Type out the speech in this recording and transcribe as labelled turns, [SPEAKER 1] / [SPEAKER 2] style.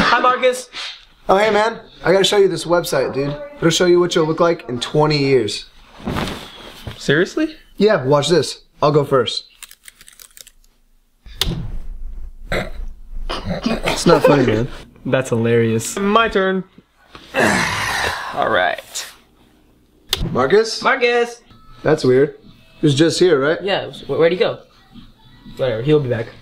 [SPEAKER 1] Hi, Marcus.
[SPEAKER 2] Oh, hey, man. I gotta show you this website, dude. It'll show you what you'll look like in 20 years.
[SPEAKER 1] Seriously?
[SPEAKER 2] Yeah, watch this. I'll go first. It's not funny, man.
[SPEAKER 1] That's hilarious. My turn. All right.
[SPEAKER 2] Marcus?
[SPEAKER 1] Marcus.
[SPEAKER 2] That's weird. He was just here, right?
[SPEAKER 1] Yeah. Where'd he go? Whatever. He'll be back.